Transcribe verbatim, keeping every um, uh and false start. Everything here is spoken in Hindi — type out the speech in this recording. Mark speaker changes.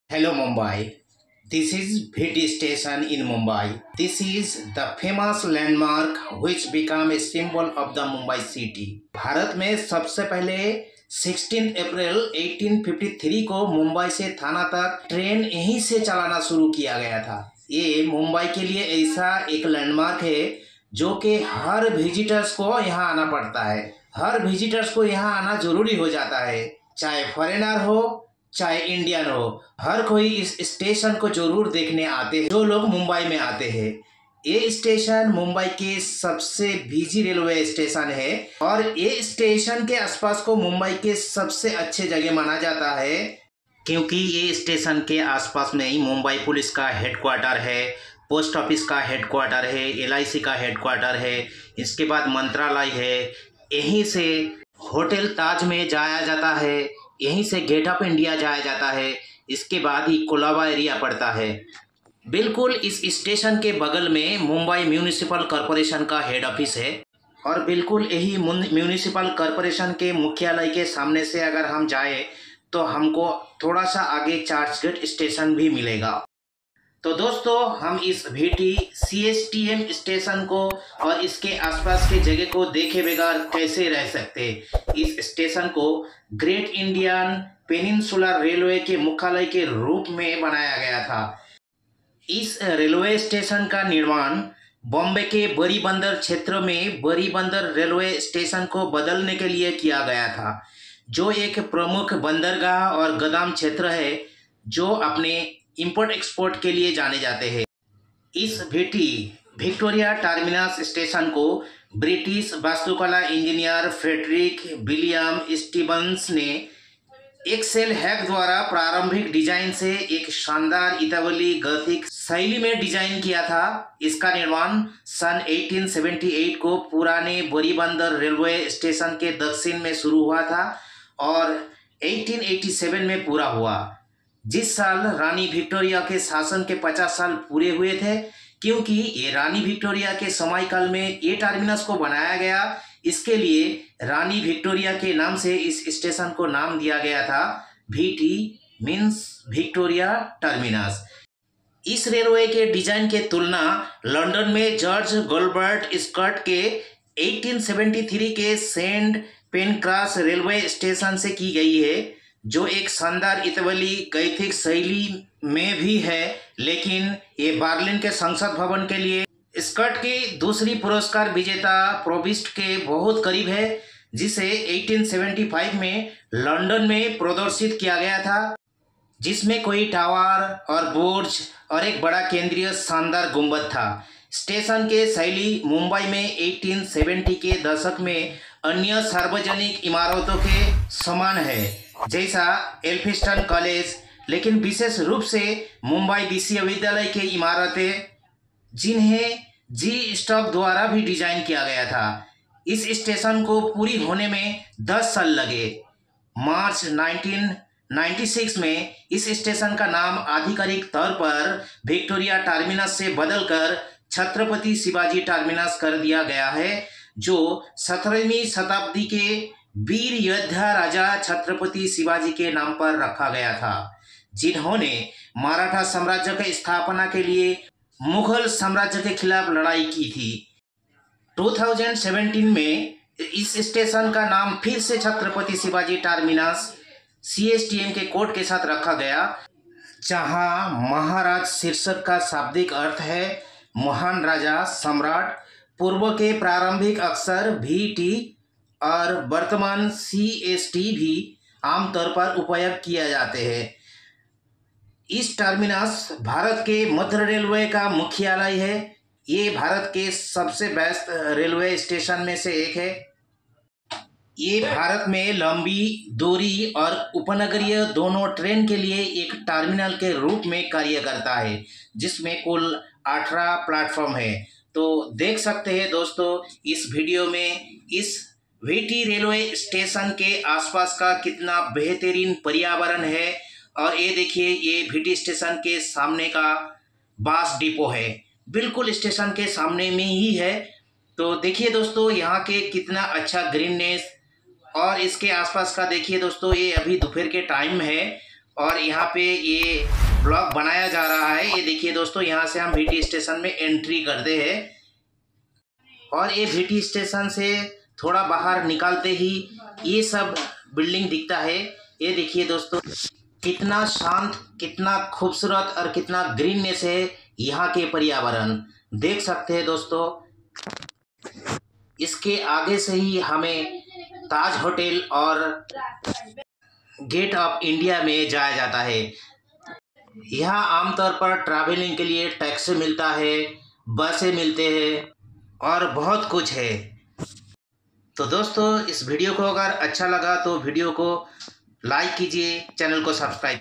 Speaker 1: Hello Mumbai. This is V T station in Mumbai. This is the famous landmark which became a symbol of the Mumbai city. Bharat में सबसे पहले सोलह अप्रैल अठारह सौ तिरेपन को मुंबई से थाना तक ट्रेन यहीं से चलाना शुरू किया गया था। ये मुंबई के लिए ऐसा एक लैंडमार्क है जो कि हर विजिटर्स को यहाँ आना पड़ता है। हर विजिटर्स को यहाँ आना जरूरी हो जाता है, चाहे फॉरेनर हो चाहे इंडियन हो, हर कोई इस स्टेशन को जरूर देखने आते हैं जो लोग मुंबई में आते हैं। ये स्टेशन मुंबई के सबसे बिजी रेलवे स्टेशन है और ये स्टेशन के आसपास को मुंबई के सबसे अच्छे जगह माना जाता है, क्योंकि ये स्टेशन के आसपास में ही मुंबई पुलिस का हेडक्वार्टर है, पोस्ट ऑफिस का हेडक्वार्टर है, एल आई सी का हेडक्वार्टर है, इसके बाद मंत्रालय है। यहीं से होटल ताज में जाया जाता है, यहीं से गेट ऑफ इंडिया जाया जाता है, इसके बाद ही कोलाबा एरिया पड़ता है। बिल्कुल इस स्टेशन के बगल में मुंबई म्यूनिसिपल कॉरपोरेशन का हेड ऑफिस है और बिल्कुल यही म्यूनिसिपल कॉरपोरेशन के मुख्यालय के सामने से अगर हम जाए तो हमको थोड़ा सा आगे चर्चगेट स्टेशन भी मिलेगा। तो दोस्तों, हम इस VT C S T M station को और इसके आसपास के जगह को देखे बगैर कैसे रह सकते। इस स्टेशन को ग्रेट इंडियन पेनिनसुलर रेलवे के मुख्यालय के रूप में बनाया गया था। इस रेलवे स्टेशन का निर्माण बॉम्बे के बड़ी बंदर क्षेत्र में बड़ी बंदर रेलवे स्टेशन को बदलने के लिए किया गया था, जो एक प्रमुख बंदरगाह और गोदाम क्षेत्र है जो अपने इंपोर्ट एक्सपोर्ट के लिए जाने जाते हैं। इस वीटी विक्टोरिया टर्मिनस स्टेशन को ब्रिटिश वास्तुकला इंजीनियर फ्रेडरिक विलियम स्टीवंस ने एक्सेल हैक द्वारा प्रारंभिक डिजाइन से एक शानदार इतालवी गॉथिक शैली में डिजाइन किया था। इसका निर्माण सन अठारह सौ अठहत्तर को पुराने बोरीबंदर रेलवे स्टेशन के दक्षिण में शुरू हुआ था और अठारह सौ सत्तासी में पूरा हुआ, जिस साल रानी विक्टोरिया के शासन के पचास साल पूरे हुए थे। क्योंकि ये रानी विक्टोरिया के समयकाल में ये टर्मिनस को बनाया गया, इसके लिए रानी विक्टोरिया के नाम से इस स्टेशन को नाम दिया गया था। VT means Victoria Terminus. इस रेलवे के डिजाइन के तुलना लंदन में जॉर्ज गोल्बर्ट स्कॉट के अठारह सौ तिहत्तर के सेंट पेनक्रॉस रेलवे स्टेशन से की गई है, जो एक शानदार इतालवी गॉथिक शैली में भी है, लेकिन ये बर्लिन के संसद भवन के लिए स्कॉट की दूसरी पुरस्कार विजेता प्रोविस्ट के बहुत करीब है, जिसे अठारह सौ पचहत्तर में लंदन में प्रदर्शित किया गया था, जिसमें कोई टावर और बुर्ज और एक बड़ा केंद्रीय शानदार गुंबद था। स्टेशन के शैली मुंबई में अठारह सौ सत्तर के दशक में अन्य सार्वजनिक इमारतों के समान है, जैसा एल्फिंस्टन कॉलेज, लेकिन विशेष रूप से मुंबई विश्वविद्यालय की इमारतें, जिन्हें जी स्टॉक द्वारा भी डिजाइन किया गया था। इस स्टेशन को पूरी होने में दस साल लगे। मार्च उन्नीस सौ छियानवे में इस स्टेशन का नाम आधिकारिक तौर पर विक्टोरिया टर्मिनस से बदलकर छत्रपति शिवाजी टर्मिनस कर दिया गया है, जो सत्रहवीं शताब्दी के वीर योद्धा राजा छत्रपति शिवाजी के नाम पर रखा गया था, जिन्होंने मराठा साम्राज्य की स्थापना के लिए मुगल साम्राज्य के खिलाफ लड़ाई की थी। दो हज़ार सत्रह में इस स्टेशन का नाम फिर से Chhatrapati Shivaji Terminus C S T M के कोड के साथ रखा गया, जहां महाराज शीर्षक का शाब्दिक अर्थ है महान राजा सम्राट। पूर्व के प्रारंभिक अक्षर वी टी और वर्तमान सी एस टी भी आमतौर पर उपयोग किए जाते हैं। इस टर्मिनस भारत के मध्य रेलवे का मुख्यालय है। ये भारत के सबसे व्यस्त रेलवे स्टेशन में से एक है। ये भारत में लंबी दूरी और उपनगरीय दोनों ट्रेन के लिए एक टर्मिनल के रूप में कार्य करता है, जिसमें कुल अठारह प्लेटफॉर्म है। तो देख सकते हैं दोस्तों, इस वीडियो में इस वीटी रेलवे स्टेशन के आसपास का कितना बेहतरीन पर्यावरण है। और ये देखिए, ये वीटी स्टेशन के सामने का बस डिपो है, बिल्कुल स्टेशन के सामने में ही है। तो देखिए दोस्तों, यहाँ के कितना अच्छा ग्रीननेस और इसके आसपास का देखिए दोस्तों, ये अभी दोपहर के टाइम है और यहाँ पे ये ब्लॉक बनाया जा रहा है। ये देखिए दोस्तों, यहाँ से हम भीटी स्टेशन में एंट्री करते हैं और ये भीटी स्टेशन से थोड़ा बाहर निकालते ही ये सब बिल्डिंग दिखता है। ये देखिए दोस्तों, कितना शांत, कितना खूबसूरत और कितना ग्रीननेस है यहाँ के पर्यावरण, देख सकते हैं दोस्तों। इसके आगे से ही हमें ताज होटल और गेट ऑफ इंडिया में जाया जाता है। यहाँ आमतौर पर ट्रैवलिंग के लिए टैक्सी मिलता है, बसें मिलते हैं और बहुत कुछ है। तो दोस्तों, इस वीडियो को अगर अच्छा लगा तो वीडियो को लाइक कीजिए, चैनल को सब्सक्राइब